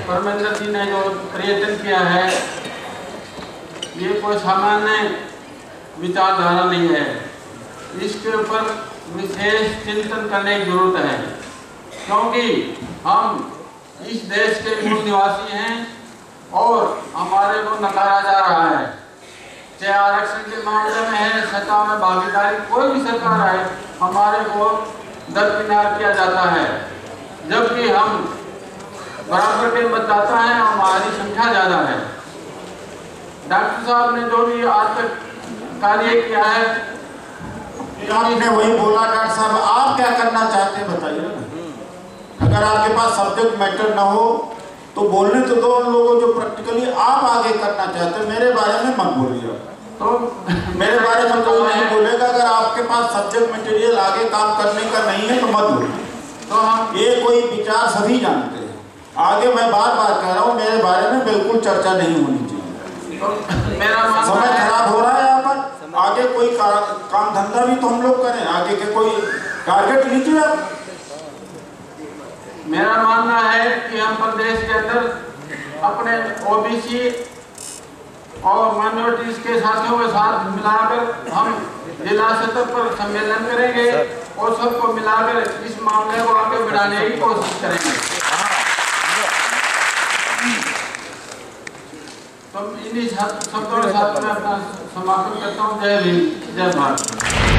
परमेंद्र जी ने जो पर्यटन किया है, ये कोई सामान्य विचारधारा नहीं है। इसके ऊपर विशेष चिंतन करने की जरूरत है, क्योंकि हम इस देश के मूल निवासी हैं और हमारे को नकारा जा रहा है। चाहे आरक्षण के मामले में है, सत्ता में भागीदारी, कोई भी सरकार है, हमारे को दरकिनार किया जाता है। जबकि हम बराबर के मतदाता हैं, हमारी संख्या ज्यादा है। डॉक्टर साहब ने जो भी आज तक कार्य किया है, आपने वही बोला। डॉक्टर साहब, आप क्या करना चाहते हैं बताइए ना। अगर आपके पास सब्जेक्ट मैटर ना हो तो बोलने तो दो उन लोगों जो प्रैक्टिकली आप आगे करना चाहते हैं। मेरे बारे में मत बोलिए, तो मेरे बारे में कोई नहीं बोलेगा। अगर आपके पास सब्जेक्ट मटेरियल आगे काम करने का नहीं है तो मत बोलिए। तो हम ये कोई विचार सभी जानते हैं। आगे मैं बार बार कह रहा हूँ, मेरे बारे में बिल्कुल चर्चा नहीं होनी चाहिए। तो मेरा समय खराब हो रहा है यहाँ पर। आगे कोई काम धंधा भी तो हम लोग करें, आगे के कोई टारगेट लीजिए आप। मेरा मानना है कि हम प्रदेश के अंदर अपने ओबीसी और माइनॉरिटीज के साथियों के साथ मिलाकर हम जिला स्तर पर सम्मेलन करेंगे और सबको मिलाकर इस मामले को आगे बढ़ाने की कोशिश करेंगे। तो इन्हीं शब्दों के साथ मैं अपना समापन करता हूँ। जय हिंद, जय भारत।